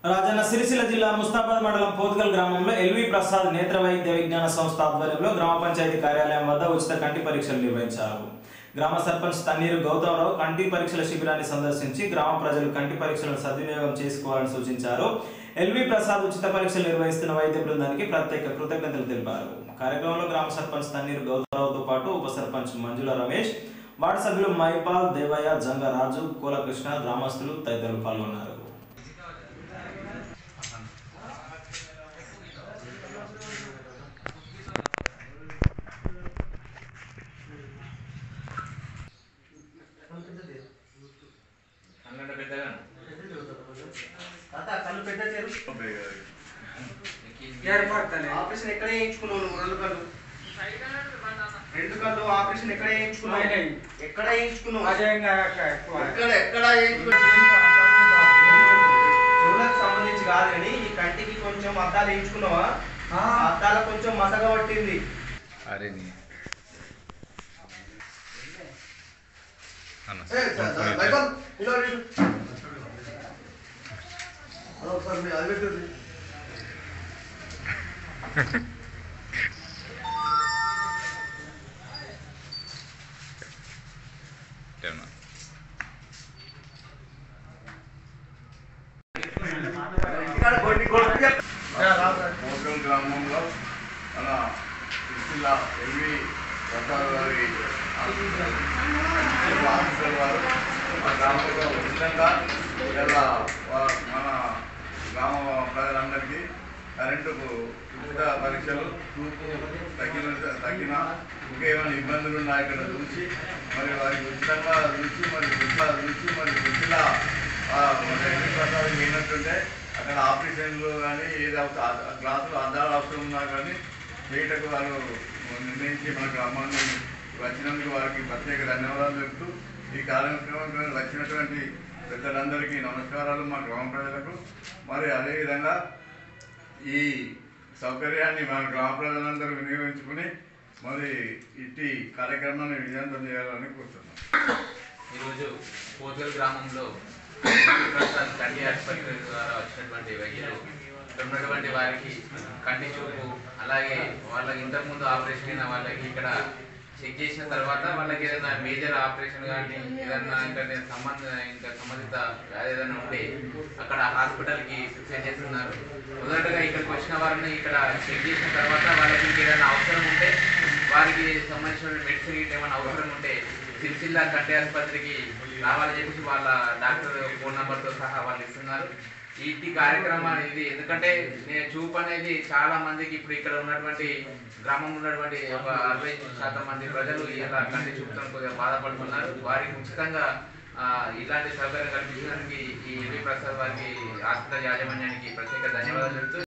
రాజన్న సిరిసిల్ల జిల్లా ముస్తాబాద్ మండలం పోతుగల్ గ్రామంలో ఎల్వి ప్రసాద్ నేత్ర వైద్య విజ్ఞాన సంస్థ ఆధ్వర్యంలో గ్రామ పంచాయతీ కార్యాలయం వద్ద ఉచిత కంటి పరీక్షలు నిర్వహించారు. గ్రామ సర్పంచ్ తన్నీరు గౌతమరావు కంటి పరీక్షల శిబిరాన్ని సందర్శించి గ్రామ ప్రజలు కంటి పరీక్షలను సద్వినియోగం చేసుకోవాలని సూచించారు. ఎల్వి ప్రసాద్ ఉచిత పరీక్షలు నిర్వహిస్తున్న వైద్య బృందానికి ప్రత్యేక కృతజ్ఞతలు తెలిపారు. కార్యక్రమంలో గ్రామ సర్పంచ్ తన్నీరు గౌతమరావుతో పాటు ఉప సర్పంచ్ మంజుల రమేష్, వార్డు సభ్యులు మైపాల్, దేవయ్య, జంగరాజు, కోలకృష్ణ, గ్రామస్తులు తదితరులు పాల్గొన్నారు. ఆపరేషన్ ఎక్కడ చేయించుకున్నావు? రెండు కళ్ళు ఆపరేషన్ ఎక్కడ చేయించుకున్నావు? ఎక్కడ చేయించుకున్నావు? చెవులకు సంబంధించి కాదు కానీ ఈ కంటికి కొంచెం అద్దాలు వేయించుకున్నావా? అద్దాల కొంచెం మసగ పట్టింది. పోతుగల్ గ్రామంలో మన సిరిసిల్ల ఎల్వి ప్రసాద్ గారి ఆఫీసర్ వారు మన గ్రామంలో ఉచితంగా ఇలా మన గ్రామ ప్రజలందరికీ కరెంటుకు ఉచిత పరీక్షలు, చూపు తగ్గిన ఇంకేమైనా ఇబ్బందులు ఉన్నాయి ఇక్కడ చూసి మరి వారికి ఉచితంగా చూసి మరి సిరిసిల్ల ఎల్వి ప్రసాద్ అయినట్టుంటే అక్కడ ఆపరేషన్లు కానీ ఏది గ్లాసులు అద్దాలు అవసరం ఉన్నా కానీ చేయటకు వారు నిర్ణయించి మన గ్రామాన్ని వచ్చినందుకు వారికి ప్రత్యేక ధన్యవాదాలు చెప్తూ ఈ కార్యక్రమం వచ్చినటువంటి పెద్దలందరికీ నమస్కారాలు మా గ్రామ ప్రజలకు. మరి అదేవిధంగా ఈ సౌకర్యాన్ని మన గ్రామ ప్రజలందరూ వినియోగించుకుని మరి ఇట్టి కార్యక్రమాన్ని విజయవంతం చేయాలని కోరుతున్నాం. ఈరోజు పోతుగల్ గ్రామంలో కంటి ఆసుపత్రి ద్వారా వచ్చినటువంటి వైద్యులు ఉన్నటువంటి వారికి కంటి చూపు, అలాగే వాళ్ళకి ఇంతకుముందు ఆపరేషన్ అయిన వాళ్ళకి ఇక్కడ చెక్ చేసిన తర్వాత వాళ్ళకి ఏదైనా మేజర్ ఆపరేషన్ కానీ ఏదైనా ఇంకా సంబంధిత ఏదైనా ఉంటే అక్కడ హాస్పిటల్కి షిఫ్ట్ చేస్తున్నారు. మొదటగా ఇక్కడికి వచ్చిన వారిని ఇక్కడ చెక్ చేసిన తర్వాత వాళ్ళకి ఇంకేదైనా అవసరం ఉంటే వారికి సంబంధించిన మెడిసిన్ ఏమైనా అవసరం ఉంటే సిరిసిల్ల కంటి ఆసుపత్రికి రావాలని చెప్పేసి వాళ్ళ డాక్టర్ ఫోన్ నెంబర్తో సహా వాళ్ళు ఇస్తున్నారు. ఈ కార్యక్రమం ఇది ఎందుకంటే చూపు అనేది చాలా మందికి ఇప్పుడు ఇక్కడ ఉన్నటువంటి గ్రామంలో ఉన్నటువంటి ఒక 60% మంది ప్రజలు ఇలా కంటి చూపుతో కొద్దిగా బాధపడుతున్నారు. వారికి ఉచితంగా ఇలాంటి సౌకర్యం కల్పించడానికి ఈ ఎల్వి ప్రసాద్ వారికి హాస్పిటల్ యాజమాన్యానికి ప్రత్యేక ధన్యవాదాలు చెప్తూ